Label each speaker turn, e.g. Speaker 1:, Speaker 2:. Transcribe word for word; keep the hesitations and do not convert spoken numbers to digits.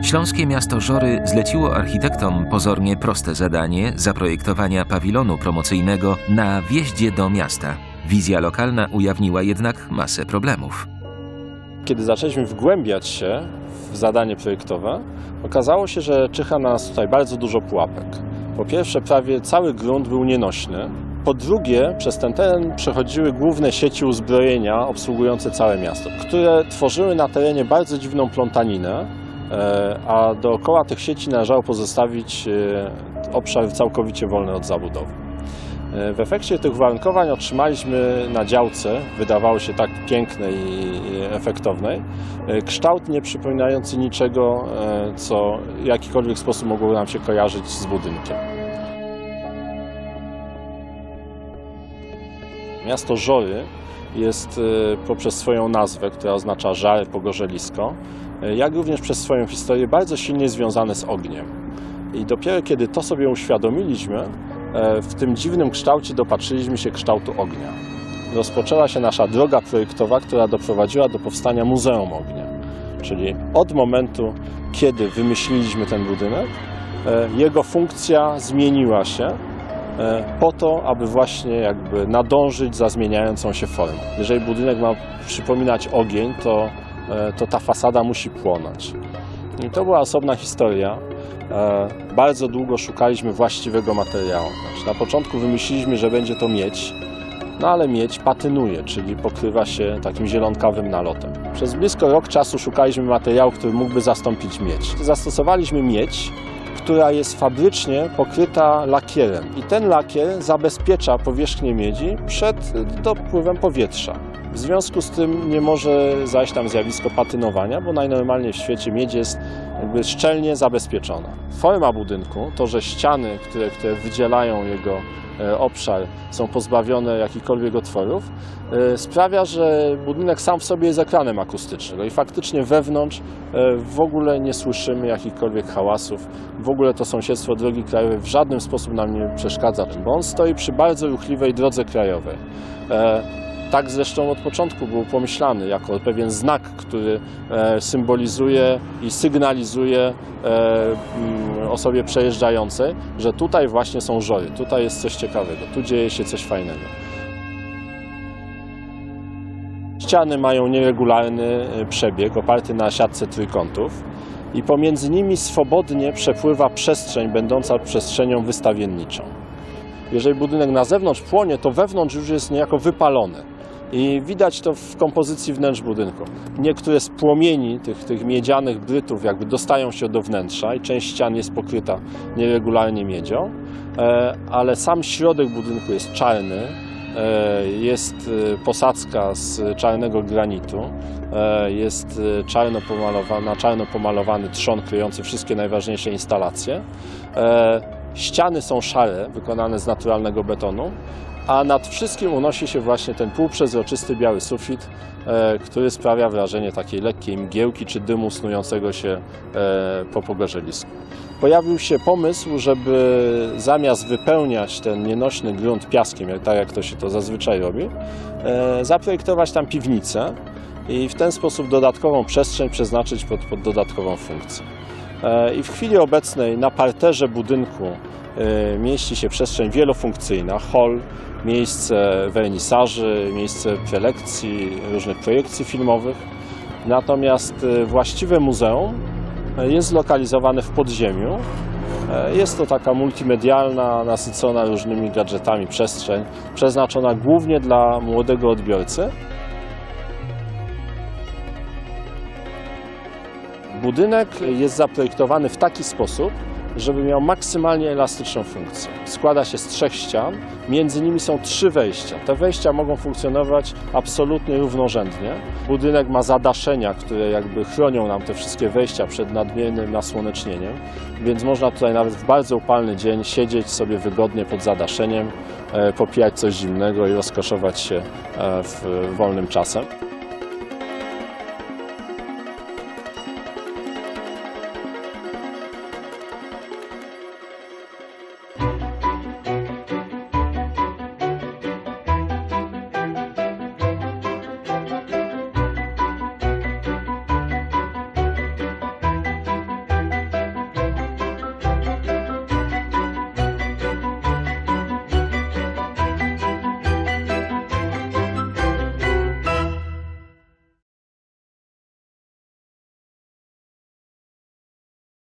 Speaker 1: Śląskie miasto Żory zleciło architektom pozornie proste zadanie zaprojektowania pawilonu promocyjnego na wjeździe do miasta. Wizja lokalna ujawniła jednak masę problemów.
Speaker 2: Kiedy zaczęliśmy wgłębiać się w zadanie projektowe, okazało się, że czyha na nas tutaj bardzo dużo pułapek. Po pierwsze, prawie cały grunt był nienośny. Po drugie, przez ten teren przechodziły główne sieci uzbrojenia obsługujące całe miasto, które tworzyły na terenie bardzo dziwną plątaninę, a dookoła tych sieci należało pozostawić obszar całkowicie wolny od zabudowy. W efekcie tych uwarunkowań otrzymaliśmy na działce, wydawało się tak pięknej i efektownej, kształt nie przypominający niczego, co w jakikolwiek sposób mogło nam się kojarzyć z budynkiem. Miasto Żory jest poprzez swoją nazwę, która oznacza żar, pogorzelisko, jak również przez swoją historię bardzo silnie związane z ogniem. I dopiero kiedy to sobie uświadomiliśmy, w tym dziwnym kształcie dopatrzyliśmy się kształtu ognia. Rozpoczęła się nasza droga projektowa, która doprowadziła do powstania Muzeum Ognia. Czyli od momentu, kiedy wymyśliliśmy ten budynek, jego funkcja zmieniła się po to, aby właśnie jakby nadążyć za zmieniającą się formą. Jeżeli budynek ma przypominać ogień, to, to ta fasada musi płonąć. I to była osobna historia. Bardzo długo szukaliśmy właściwego materiału. Znaczy, na początku wymyśliliśmy, że będzie to miedź, no ale miedź patynuje, czyli pokrywa się takim zielonkawym nalotem. Przez blisko rok czasu szukaliśmy materiału, który mógłby zastąpić miedź. Zastosowaliśmy miedź, która jest fabrycznie pokryta lakierem i ten lakier zabezpiecza powierzchnię miedzi przed dopływem powietrza. W związku z tym nie może zajść tam zjawisko patynowania, bo najnormalniej w świecie miedź jest jakby szczelnie zabezpieczona. Forma budynku, to że ściany, które, które wydzielają jego obszar, są pozbawione jakichkolwiek otworów, sprawia, że budynek sam w sobie jest ekranem akustycznym i faktycznie wewnątrz w ogóle nie słyszymy jakichkolwiek hałasów. W ogóle to sąsiedztwo drogi krajowej w żaden sposób nam nie przeszkadza, bo on stoi przy bardzo ruchliwej drodze krajowej. Tak zresztą od początku był pomyślany jako pewien znak, który symbolizuje i sygnalizuje osobie przejeżdżającej, że tutaj właśnie są Żory, tutaj jest coś ciekawego, tu dzieje się coś fajnego. Ściany mają nieregularny przebieg oparty na siatce trójkątów i pomiędzy nimi swobodnie przepływa przestrzeń będąca przestrzenią wystawienniczą. Jeżeli budynek na zewnątrz płonie, to wewnątrz już jest niejako wypalony. I widać to w kompozycji wnętrz budynku. Niektóre z płomieni tych, tych miedzianych brytów jakby dostają się do wnętrza i część ścian jest pokryta nieregularnie miedzią, ale sam środek budynku jest czarny, jest posadzka z czarnego granitu, jest czarno pomalowany, na czarno pomalowany trzon kryjący wszystkie najważniejsze instalacje. Ściany są szare, wykonane z naturalnego betonu, a nad wszystkim unosi się właśnie ten półprzezroczysty biały sufit, e, który sprawia wrażenie takiej lekkiej mgiełki czy dymu snującego się e, po pogorzelisku. Pojawił się pomysł, żeby zamiast wypełniać ten nienośny grunt piaskiem, jak, tak jak to się to zazwyczaj robi, e, zaprojektować tam piwnicę i w ten sposób dodatkową przestrzeń przeznaczyć pod, pod dodatkową funkcję. E, I w chwili obecnej na parterze budynku mieści się przestrzeń wielofunkcyjna, hol, miejsce wernisaży, miejsce prelekcji, różnych projekcji filmowych. Natomiast właściwe muzeum jest zlokalizowane w podziemiu. Jest to taka multimedialna, nasycona różnymi gadżetami przestrzeń, przeznaczona głównie dla młodego odbiorcy. Budynek jest zaprojektowany w taki sposób, żeby miał maksymalnie elastyczną funkcję. Składa się z trzech ścian, między nimi są trzy wejścia. Te wejścia mogą funkcjonować absolutnie równorzędnie. Budynek ma zadaszenia, które jakby chronią nam te wszystkie wejścia przed nadmiernym nasłonecznieniem, więc można tutaj nawet w bardzo upalny dzień siedzieć sobie wygodnie pod zadaszeniem, popijać coś zimnego i rozkoszować się w wolnym czasem.